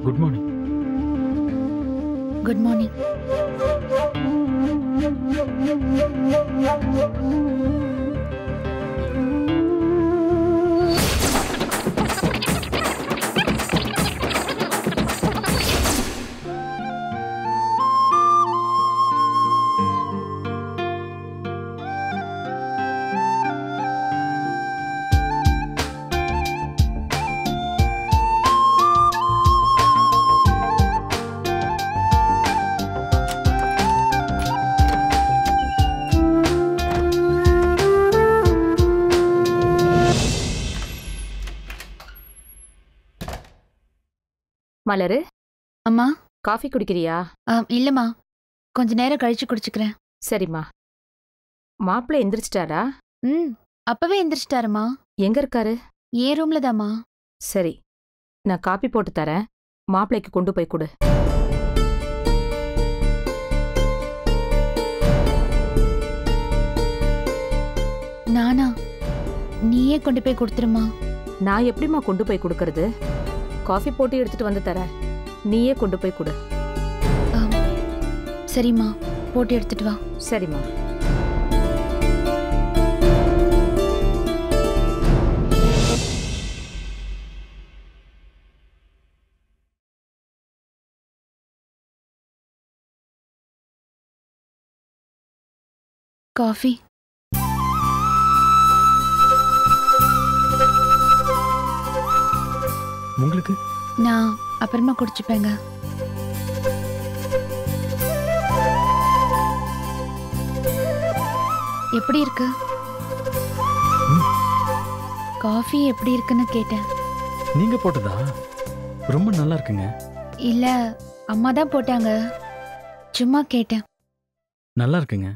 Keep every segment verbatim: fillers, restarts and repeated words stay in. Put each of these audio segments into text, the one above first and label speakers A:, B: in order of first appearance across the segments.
A: Good morning.
B: Good morning.
C: Malar,
B: அம்மா.
C: Coffee குடிக்கிறியா?
B: இல்லம்மா, கொஞ்ச நேரம் கழிச்சு குடிச்சுக்கிறேன்.
C: சரிம்மா. மாப்பிள்ளை எந்திரிச்சிட்டாரா?
B: ம், அப்பவே எந்திரிச்சிட்டாருமா.
C: எங்க இருக்காரு?
B: ஏன் ரூம்ல தாம்மா.
C: சரி, நான் காப்பி போட்டு தரேன், மாப்பிள்ளைக்கு கொண்டு போய் கொடு.
B: நானா? நீயே கொண்டு போய் கொடுத்துருமா.
C: நான் எப்படிம்மா கொண்டு போய் கொடுக்கறது? காஃபி போட்டு எடுத்துட்டு வந்து தரேன், நீயே கொண்டு போய் கொடு.
B: சரிம்மா, போட்டு எடுத்துட்டு வா.
C: சரிம்மா.
B: காஃபி.
A: உங்களுக்கு?
B: நான் அப்புறமா குடிச்சுப்பேங்க. எப்படி இருக்கு? காஃபி எப்படி இருக்குன்னு கேட்டேன்.
A: நீங்க போட்டதா? ரொம்ப நல்லா இருக்குங்க.
B: இல்ல, அம்மா தான் போட்டாங்க, சும்மா கேட்டேன்.
A: நல்லா இருக்குங்க.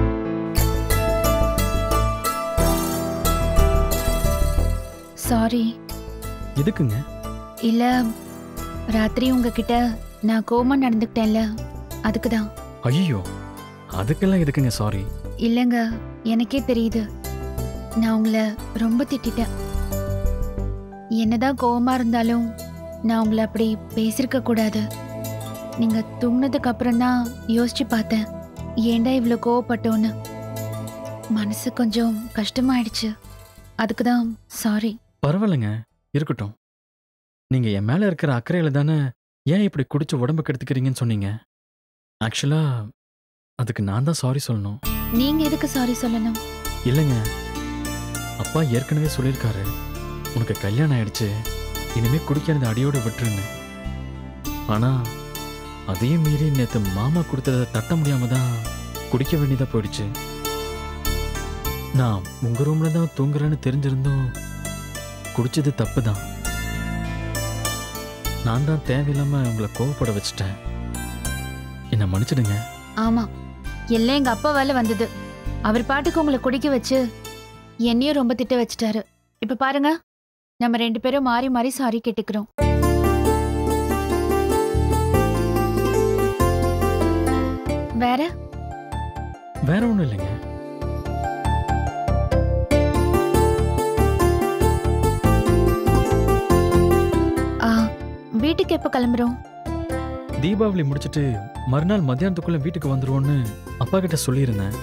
B: சாரி.
A: எதுக்குங்க?
B: இல்ல, ராத்திரி உங்ககிட்ட நான் கோவமா நடந்துக்கிட்டேன்ல, அதுக்குதான்.
A: ஐயோ, அதுக்கெல்லாம் எதுக்குங்க சாரி?
B: இல்லங்க, எனக்கே தெரியுது நான் உங்களை ரொம்ப திட்டிட்டேன். என்னதான் கோவமா இருந்தாலும் நான் உங்களை அப்படி பேசிருக்க கூடாது. நீங்க தூங்கினதுக்கு அப்புறம் தான் யோசிச்சு பார்த்தேன், ஏண்டா இவ்வளோ கோவப்பட்டோன்னு. மனசு கொஞ்சம் கஷ்டமாயிடுச்சு, அதுக்கு தான் சாரி.
A: பரவாயில்லைங்க, இருக்கட்டும். நீங்க என் மேல இருக்கிற அக்கறையில தானே ஏன் இப்படி குடிச்சு உடம்பு கெடுத்துக்கிறீங்கன்னு சொன்னீங்க. ஆக்சுவலா அதுக்கு நான் தான் சாரி சொல்லணும்.
B: நீங்க எதுக்கு சாரி சொல்லணும்?
A: இல்லைங்க, அப்பா ஏற்கனவே சொல்லியிருக்காரு, உனக்கு கல்யாணம் ஆயிடுச்சு, இனிமே குடிக்கிறது அடியோட விட்டுருன்னு. ஆனா அதையும் மீறி நேத்து மாமா கொடுத்ததை தட்ட முடியாம தான் குடிக்க வேண்டியதா போயிடுச்சு. நான் உங்க ரூம்ல தான் தூங்குறேன்னு தெரிஞ்சிருந்தும் குடிச்சது தப்பு தான். நான் தான் தேவையில்லாம உங்களை கோவப்பட வச்சுட்டேன், என்ன மன்னிச்சிடுங்க.
B: ஆமா, எல்லாம் எங்க அப்பா வேலை வந்தது. அவர் பாட்டுக்கு உங்களை குடிக்க வச்சு என்னையும் ரொம்ப திட்ட வச்சுட்டாரு. இப்ப பாருங்க, நம்ம ரெண்டு பேரும் மாறி மாறி சாரி கேட்டுக்கிறோம். வேற
A: வேற ஒண்ணும் இல்லைங்க.
B: வீட்டுக்கு எப்ப கிளம்புறோம்?
A: தீபாவளி முடிச்சிட்டு மறுநாள் மத்தியானத்துக்குள்ள வீட்டுக்கு வந்துருவோன்னு அப்பா கிட்ட சொல்லியிருந்தேன்.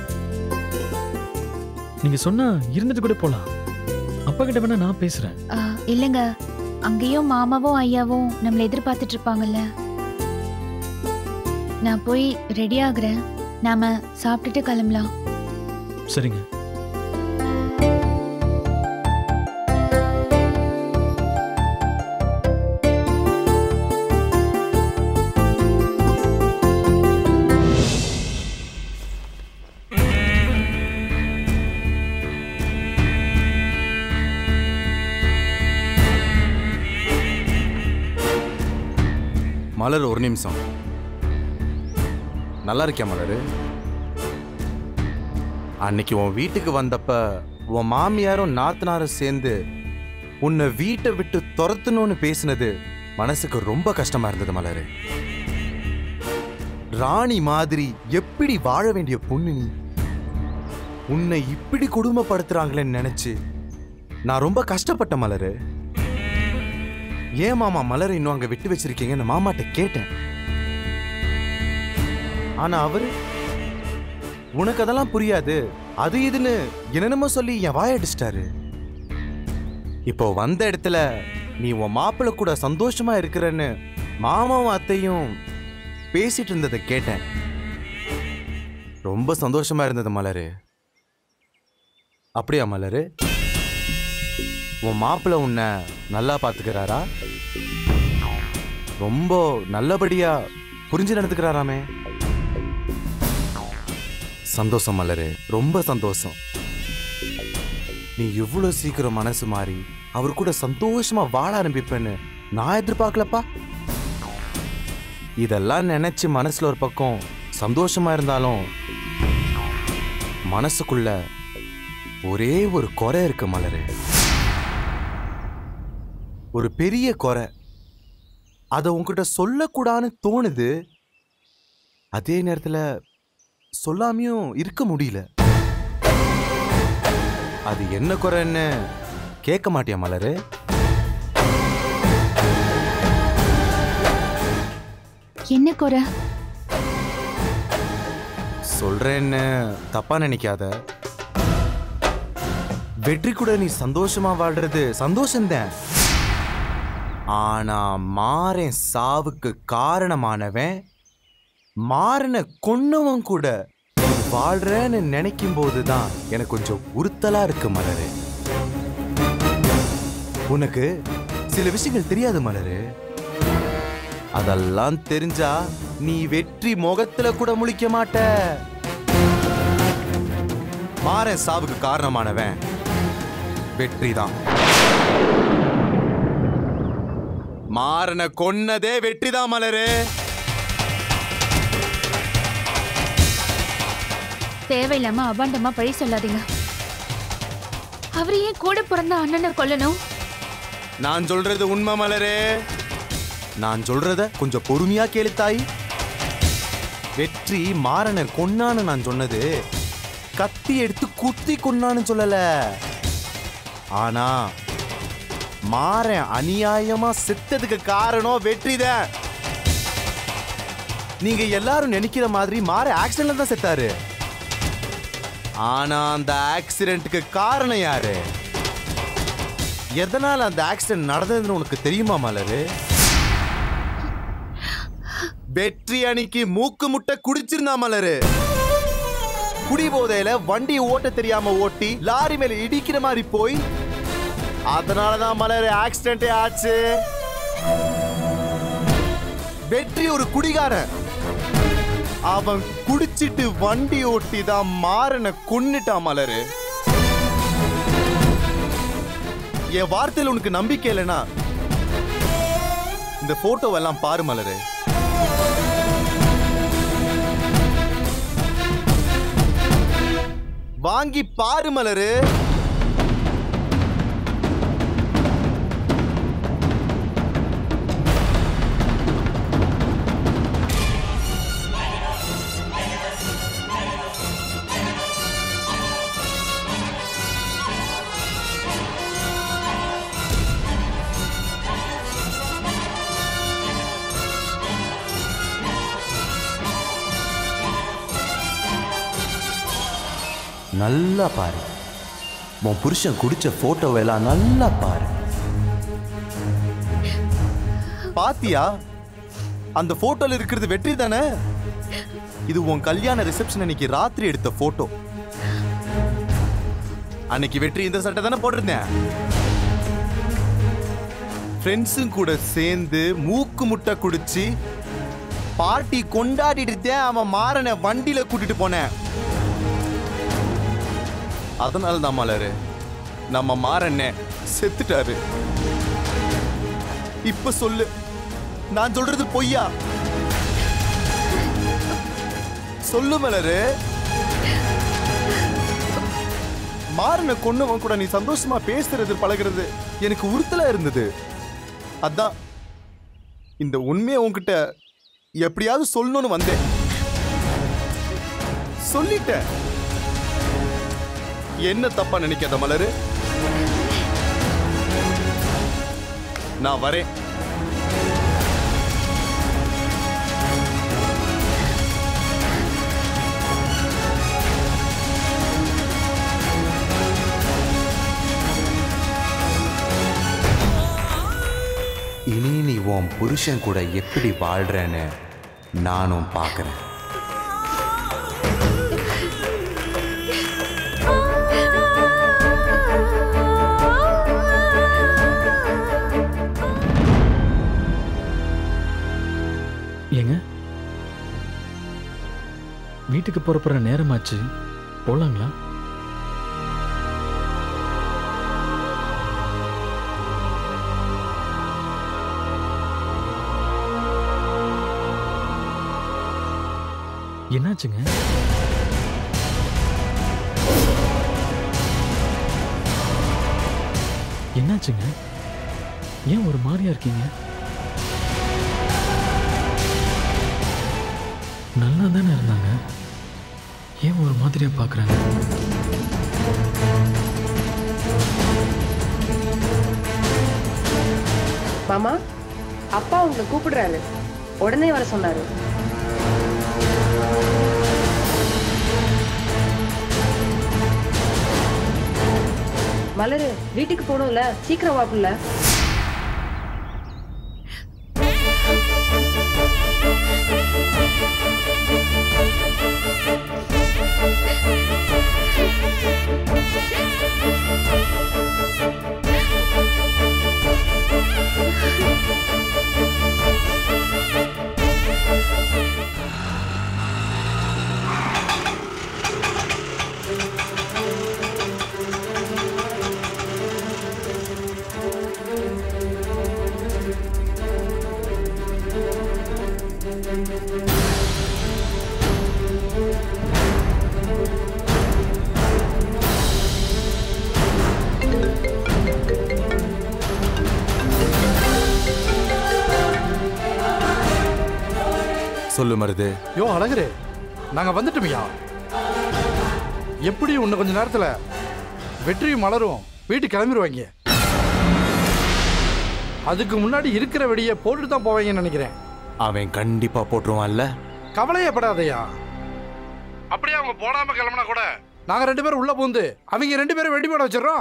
A: நீங்க சொன்னா இருந்துட்டு கூட போலாம். அப்பா கிட்ட வேணா நான் பேசுறேன்.
B: இல்லங்க, அங்கேயும் மாமாவும் ஐயாவும் நம்மளை எதிர்பார்த்துட்டு இருப்பாங்கல்ல. நான் போய் ரெடி ஆகுறேன், நாம சாப்பிட்டுட்டு கிளம்பலாம்.
A: சரிங்க.
D: மலர், ஒரு நிமிஷம். நல்லா இருக்கியா மலர்? அன்னைக்கு உன் வீட்டுக்கு வந்தப்ப உன் மாமியாரும் நாத்தனாரும் சேர்ந்து உன்னை வீட்டை விட்டு துரத்தணும்னு பேசினது மனசுக்கு ரொம்ப கஷ்டமா இருந்தது மலர். ராணி மாதிரி எப்படி வாழ வேண்டிய பொண்ணு நீ, உன்னை இப்படி கொடுமைப்படுத்துறாங்களேன்னு நினைச்சு நான் ரொம்ப கஷ்டப்பட்ட மலர். ஏன் மாமா மலரை இன்னும் அங்க விட்டு வச்சிருக்கீங்கன்னு மாமாட்ட கேட்டேன். ஆனா அவரு உனக்கு அதெல்லாம் புரியாது, அது இதுன்னு என்னென்னமோ சொல்லி என் வாயடிச்சிட்டாரு. இப்போ வந்த இடத்துல நீ உன் மாப்பிள்ள கூட சந்தோஷமா இருக்கிறன்னு மாமாவும் அத்தையும் பேசிட்டு இருந்ததை கேட்டேன். ரொம்ப சந்தோஷமா இருந்தது மலரு. அப்படியா மலரு? உன் மாப்பிள்ள உன்னை நல்லா பாத்துக்கிறாரா? ரொம்ப நல்லபடியா புரிஞ்சு நடந்துக்கிறாராமே. சந்தோஷம் மலரு, ரொம்ப சந்தோஷம். நீ இவ்வளவு சீக்கிரம் மனசு மாறி அவர் கூட சந்தோஷமா வாழ ஆரம்பிப்பேன்னு நான் எதிர்பார்க்கலப்பா. இதெல்லாம் நினைச்சு மனசுல ஒரு பக்கம் சந்தோஷமா இருந்தாலும் மனசுக்குள்ள ஒரே ஒரு குறை இருக்கு மலரு. ஒரு பெரிய குறை. அதை உன்கிட்ட சொல்லக்கூடாதுன்னு தோணுது. அதே நேரத்துல சொல்லாமையும் இருக்க முடியல. அது என்ன குறைன்னு கேட்க மாட்டியா மலரு?
B: என்ன குறை?
D: சொல்றேன்னு தப்பா நினைக்காத. வெற்றி கூட நீ சந்தோஷமா வாழ்றது சந்தோஷம்தான். ஆனா மாறன் சாவுக்கு காரணமானவன் மாறனை கொன்னவன் கூட வாழ்றேன்னு நினைக்கும் போதுதான் எனக்கு கொஞ்சம் உறுத்தலா இருக்கு மலரு. உனக்கு சில விஷயங்கள் தெரியாது மலரு. அதெல்லாம் தெரிஞ்சா நீ வெற்றி முகத்துல கூட முழிக்க மாட்ட. மாறன் சாவுக்கு காரணமானவன் வெற்றிதான். மாறனை கொன்னதே வெற்றிதான் மலரு.
B: தேவையில்லாம அபாண்டமா பழி சொல்லாதீங்க. அவர் ஏன் கூட பிறந்த அண்ணனை கொல்லணும்?
D: நான் சொல்றது உண்மை மலரு. நான் சொல்றத கொஞ்சம் பொறுமையா கேளு தாய். வெற்றி மாறனை கொன்னான்னு நான் சொன்னது கத்தி எடுத்து குத்தி கொன்னான்னு சொல்லல. ஆனா மாறன் அநியாயமா செத்ததுக்கு காரணம் வெற்றிதான். நீங்க எல்லாரும் நினைக்கிற மாதிரி மாறன் ஆக்சிடென்ட்ல தான் செத்தாரு. ஆனா அந்த ஆக்சிடென்ட்க்கு காரணம் யாரு? எதனால அந்த ஆக்சிடென்ட் நடந்ததுன்னு உனக்கு தெரியுமா மலரு? வெற்றி அன்னைக்கு மூக்கு முட்டை குடிச்சிருந்தா மலரு. குடி போதையில வண்டியை ஓட்ட தெரியாம ஓட்டி லாரி மேல இடிக்கிற மாதிரி போய் அதனாலதான் மலரு ஆக்சிடென்டே ஆச்சு. வெற்றி ஒரு குடிகாரன். அவன் குடிச்சிட்டு வண்டி ஓட்டி தான் மாறனை கொன்னுட்டான் மலரு. என் வார்த்தையில் உனக்கு நம்பிக்கை இல்லைன்னா இந்த போட்டோவெல்லாம் பாரு மலரு. வாங்கி பாரு மலரு. நல்லா பாரு. உன் புருஷன் குடிச்ச போட்டோவெல்லாம் நல்லா பாரு. பாத்தியா? அந்த போட்டோல இருக்கிறது வெற்றி தானே? இது உன் கல்யாண ரிசப்ஷன் அன்னைக்கு ராத்திரி எடுத்த போட்டோ. அன்னைக்கு வெற்றி இந்த சட்டை தானே போட்டிருந்தேன். ஃப்ரெண்ட்ஸும் கூட சேர்ந்து மூக்கு முட்டை குடிச்சு பார்ட்டி கொண்டாடிட்டு அவன் மாறனை வண்டியில கூட்டிட்டு போனேன். அதனால தான் மலரு நம்ம மாறனே செத்துட்டாரு. இப்ப சொல்லு, நான் சொல்றது பொய்யா? சொல்லு மலரு. மாறனை கொன்னவன் கூட நீ சந்தோஷமா பேசுறது பழகிறது எனக்கு உறுத்தலா இருந்தது. அதான் இந்த உண்மையை உன்கிட்ட எப்படியாவது சொல்லணும்னு வந்தேன். சொல்லிட்டேன். என்ன தப்பா நினைக்காத மலரு. நான் வரேன். புருஷன் கூட எப்படி வாழ்றேன்னு நானும் பார்க்கறேன்.
A: ஏங்க, வீட்டுக்கு புறப்படுற நேரமாச்சு, போலாங்களா? என்னாச்சுங்க? என்னாச்சுங்க? ஏன் ஒரு மாதிரியா இருக்கீங்க? நல்லா தானே இருந்தாங்க, ஏன் ஒரு மாதிரியா பாக்குறாங்க?
E: மாமா, அப்பா உங்களை கூப்பிடுறாரு, உடனே வர சொன்னாரு. மலரு, வீட்டுக்கு போகணும்ல, சீக்கிரம் வாப்புல.
D: சொல்லு மருது.
F: யோ அழகரே, நாங்க வந்துட்டோமியா. எப்படி இன்னும் கொஞ்ச நேரத்துல வெற்றியும் மலரும் வீட்டுக்கு கிளம்பிடுவாங்க. அதுக்கு முன்னாடி இருக்கிற வெடியை போட்டுட்டு தான் போவாங்கன்னு நினைக்கிறேன்.
D: அவன் கண்டிப்பா போட்டுருவான்ல.
F: கவலையப்படாதையா. அப்படியே அவங்க போடாம கிளம்பினா கூட நாங்க ரெண்டு பேரும் உள்ள பூந்து அவங்க ரெண்டு பேரும் வெடி போட வச்சிடறோம்.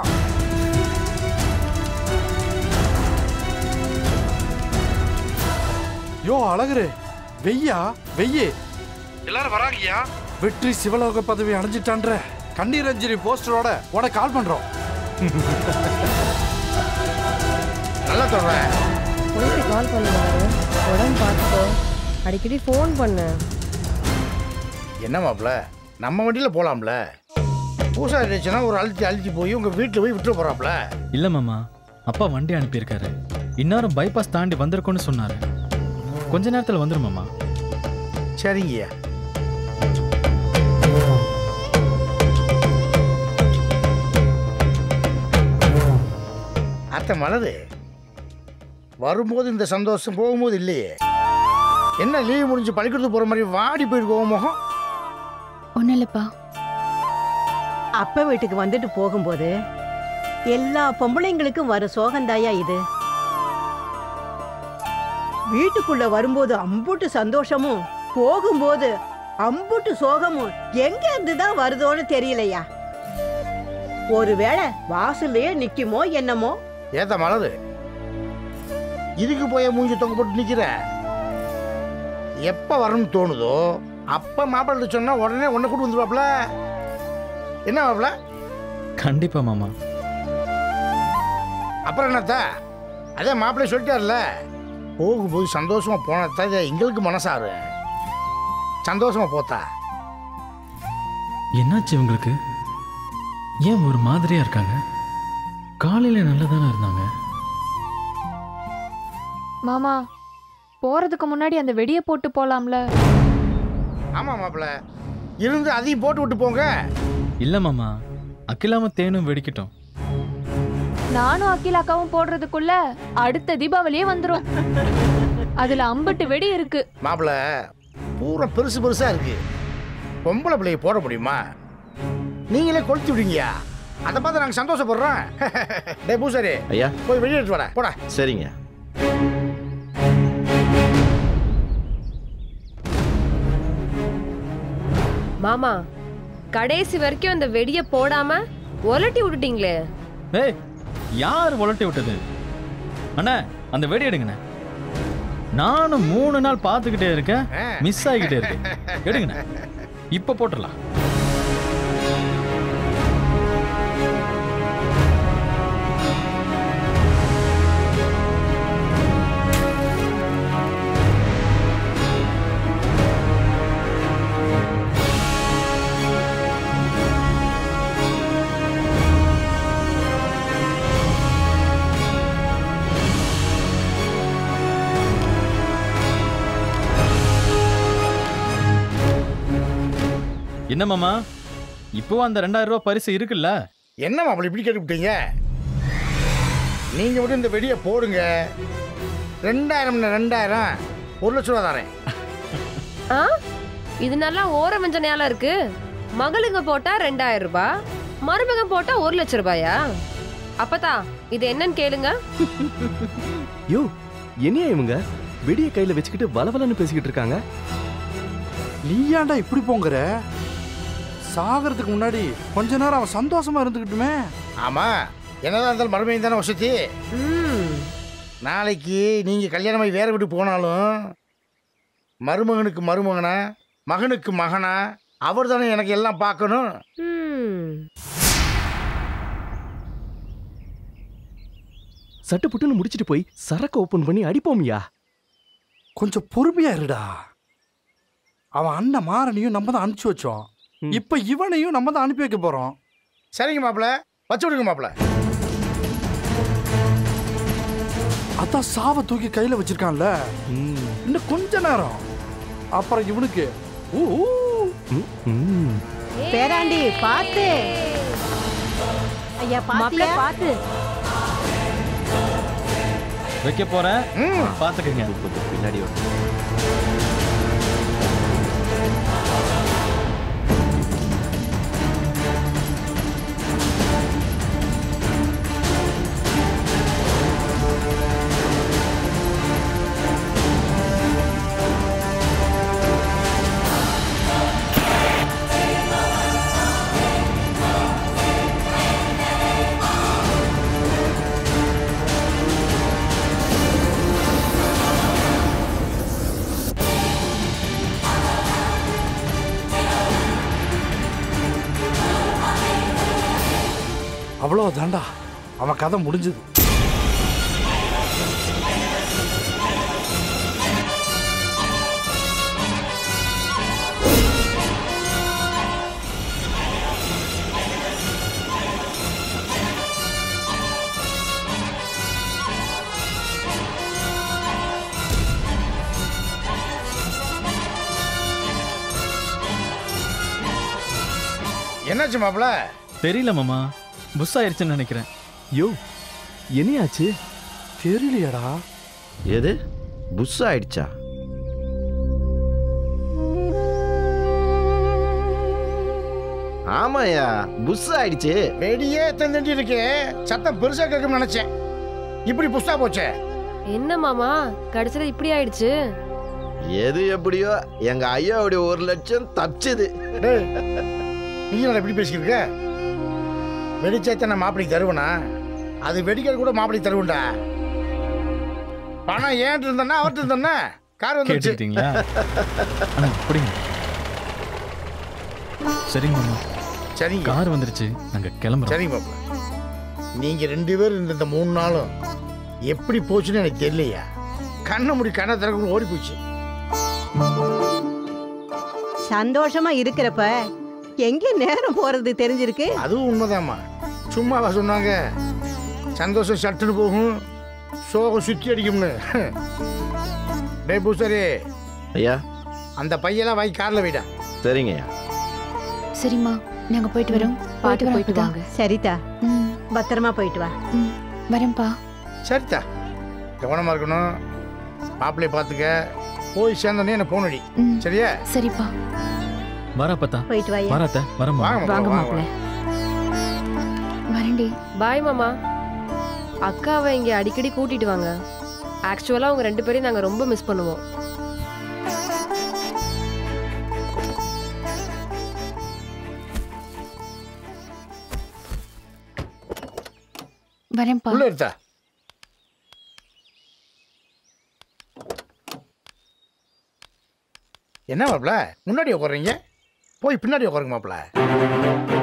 F: யோ அழகரே, வெய்யா வெய்யே, எல்லாரும் வராங்கய்யா. வெற்றி சிவலோக பதவி அடைஞ்சிட்டான்ற கண்ணீர் அஞ்சலி போஸ்டரோட உனக்கு கால் பண்றோம். நல்லா சொல்றேன்.
E: போயிட்டு கால் பண்ணுவாரு, உடனே பார்த்துக்கோ, அடிக்கடி ஃபோன் பண்ணு.
G: என்ன மாப்பிள்ள, நம்ம வண்டியில் போகலாம்ல? பூசா இருந்துச்சுன்னா ஒரு அழுத்தி அழுத்தி போய் உங்கள் வீட்டில் போய் விட்டு போகிறாப்ல.
A: இல்லை மாமா, அப்பா வண்டி அனுப்பியிருக்காரு. இந்நேரம் பைபாஸ் தாண்டி வந்திருக்கோன்னு சொன்னார். கொஞ்ச நேரத்தில் வந்துடும் மாமா.
G: சரிங்கய்யா. அத்தை மலரு, வரும்போது இந்த சந்தோஷம், போகும்போது இல்லையே. என்ன லீவ் முடிஞ்சு பள்ளிக்கூடத்துக்கு போகிற மாதிரி வாடி போயிருக்கோம் முகம்?
B: ஒன்றும் இல்லைப்பா.
H: அப்பா வீட்டுக்கு வந்துட்டு போகும்போது எல்லா பொம்பளைங்களுக்கும் வர சோகந்தாயா இது. வீட்டுக்குள்ள வரும்போது அம்புட்டு சந்தோஷமும் போகும்போது அம்புட்டு சோகமும் எங்க இருந்து தான் வருதோன்னு தெரியலையா. ஒருவேளை வாசல்லையே நிக்குமோ என்னமோ.
G: ஏத்த மலரு, இதுக்கு போய் மூஞ்சி தொங்க போட்டு நிக்கிற? எப்ப வரணும்னு தோணுதோ அப்ப மாப்பிள்ளை சொன்னா உடனே உன்னை கூட்டு வந்துருவாப்ல. என்ன மாப்பிள்ள?
A: கண்டிப்பா மாமா.
G: அப்புறம் என்னத்தா, அதே மாப்பிள்ளை சொல்லிட்டார்ல, போகும்போது சந்தோஷமா போனதா எங்களுக்கு மனசாரு. சந்தோஷமா போத்தா.
A: என்னாச்சு இவங்களுக்கு? ஏன் ஒரு மாதிரியா இருக்காங்க? காலையில நல்லதானே இருந்தாங்க.
I: மாமா, போறதுக்கு முன்னாடி அந்த வெடியை போட்டு போலாம்ல?
G: ஆமா மாப்பிள்ள, இருந்து அதையும் போட்டு விட்டு போங்க.
A: இல்ல மாமா, அகிலாம தேனும் வெடிக்கட்டும்.
I: நானும் அகிலாக்காவும் போடுறதுக்குள்ள அடுத்த தீபாவளியே வந்துரும். அதுல ஐம்பட்டு வெடி இருக்கு.
G: மாப்பிள்ள பூரா பெருசு பெருசா இருக்கு, பொம்பளை பிள்ளைய போட முடியுமா? நீங்களே கொளுத்தி விடுங்கயா, அதை பார்த்து நாங்க சந்தோஷப்படுறோம். டேய் பூசாரி,
J: ஐயா
G: போய் வெளியே எடுத்து வர போடா.
J: சரிங்க.
E: மாமா, கடைசி வரைக்கும் அந்த வெடியை போடாம உலட்டி விட்டுட்டீங்களே.
A: ஏய், யார் உலட்டி விட்டது? அண்ணா, அந்த வெடி எடுங்கண்ணே. நானும் மூணு நாள் பார்த்துக்கிட்டே இருக்கேன், மிஸ் ஆகிக்கிட்டே இருக்கு. எடுங்கண்ணே, இப்ப போட்டுடலாம். என்ன மாமா, இப்போ அந்த ரெண்டாயிரம் ரூபாய் பரிசு இருக்குல்ல?
G: என்ன மாப்பிள்ள இப்படி கேட்டுவிட்டீங்க? நீங்க மட்டும் இந்த வெடியை போடுங்க, ரெண்டாயிரம் ரெண்டாயிரம் ஒரு லட்சம் ரூபா தரேன்.
E: ஆ, இது நல்லா ஓர மஞ்சனையால இருக்கு. மகளுங்க போட்டா ரெண்டாயிரம் ரூபாய், மருமகன் போட்டா ஒரு லட்சம் ரூபாயா? அப்பதா இது என்னன்னு கேளுங்க.
J: யோ, என்னையா இவங்க வெடியை கையில வச்சுக்கிட்டு வளவலன்னு பேசிக்கிட்டு இருக்காங்க?
F: நீ ஏன்டா இப்படி போங்கிற? சாகிறதுக்கு முன்னாடி கொஞ்ச நேரம் அவன் சந்தோஷமா இருந்துக்கிட்டுமே.
G: ஆமா, என்னதான் இருந்தாலும் மருமையும் தானே வசதி. நாளைக்கு நீங்க கல்யாணமாகி வேற வீட்டு போனாலும் மருமகனுக்கு மருமகனா, மகனுக்கு மகனா, அவர் தானே எனக்கு எல்லாம் பார்க்கணும்.
J: சட்டு புட்டுன்னு முடிச்சிட்டு போய் சரக்கு ஓபன் பண்ணி அடிப்போம்யா.
F: கொஞ்சம் பொறுமையா இருடா. அவன் அண்ணன் மாறனையும் நம்ம தான் அனுப்பிச்சு வச்சோம், இப்ப இவனையும் நம்ம தான் அனுப்பி வைக்க போறோம்.
G: சரிங்க மாப்பிள்ள, வச்சு விடுங்க மாப்பிள்ள.
F: அதான் சாவை தூக்கி கையில வச்சிருக்கான்ல, இன்னும் கொஞ்ச நேரம் அப்புறம் இவனுக்கு
H: பேராண்டி பாத்து. ஐயா பாத்தியா? பாத்து
A: வைக்க போறேன், பாத்துக்கங்க.
J: பின்னாடி
F: அவ்வளோ தாண்டா, அவன் கதை முடிஞ்சது.
G: என்னாச்சு மாப்பிள்ள?
A: தெரியல மாமா, புஷ் ஆயிருச்சுன்னு நினைக்கிறேன்.
J: யோ, என்னையாச்சு?
F: தெரியலையடா.
K: எது புஷ் ஆயிடுச்சா? ஆமாயா, புஷ் ஆயிடுச்சு.
G: வெடியே தந்துட்டு இருக்கே, சத்தம் பெருசா கேட்கும் நினைச்சேன், இப்படி புஷ்டா போச்சே.
E: என்ன மாமா கடைசியில இப்படி ஆயிடுச்சு?
K: எது எப்படியோ எங்க ஐயாவுடைய ஒரு லட்சம் தப்பிச்சது.
G: நீ என்ன எப்படி பேசிக்கிருக்க? வெடிச்சேத்த நான் மாப்பிளைக்கு தருவனா? அது வெடிக்கிறது கூட மாப்பிளைக்கு தருவண்டா. பணம் ஏன் இருந்தேன்னா அவர்கிட்ட இருந்தேன்னா கார் வந்துருச்சு.
A: சரிங்க மாமா.
G: சரிங்க,
A: கார் வந்துருச்சு, நாங்க கிளம்புறோம்.
G: சரிங்க மாப்பிள்ள. நீங்க ரெண்டு பேரும் இருந்த இந்த மூணு நாளும் எப்படி போச்சுன்னு எனக்கு தெரியலையா. கண்ணை முடி கண்ணை திறக்க ஓடி போச்சு.
H: சந்தோஷமா இருக்கிறப்ப எங்க நேரம் போறது தெரிஞ்சிருக்கு.
G: அதுவும் உண்மைதாம்மா. சும்மாவா சொன்னாங்க சந்தோஷம் சட்டுன்னு போகும், சோகம் சுத்தி அடிக்கும்னு? டே பூசாரி
K: ஐயா,
G: அந்த பையெல்லாம் வாங்கி கார்ல வைடா.
K: சரிங்க ஐயா.
B: சரிம்மா, நாங்க போயிட்டு வரோம்.
C: பாத்து போயிட்டு வாங்க.
H: சரிதா, பத்திரமா போயிட்டு வா.
B: வரேன்ப்பா.
G: சரிதா, கவனமா இருக்கணும். மாப்பிள்ளைய பாத்துக்க. போய் சேர்ந்தோடனே என்ன போன் அடி. சரியா?
B: சரிப்பா.
A: வரப்பத்தா.
H: போயிட்டு வாயா.
A: வரத்த வரமா.
C: வாங்க மாப்பிள்ள.
B: வரேன்டி.
E: பாய் மாமா. அக்காவை இங்க அடிக்கடி கூட்டிட்டு வாங்க. ஆக்சுவலா உங்க ரெண்டு பேரையும் நாங்க ரொம்ப மிஸ் பண்ணுவோம்.
B: வரேன்ப்பா.
G: உள்ள இருக்கா? என்ன மாப்பிள முன்னாடி உட்காருங்க, போய் பின்னாடி உட்காருங்க மாப்பிள.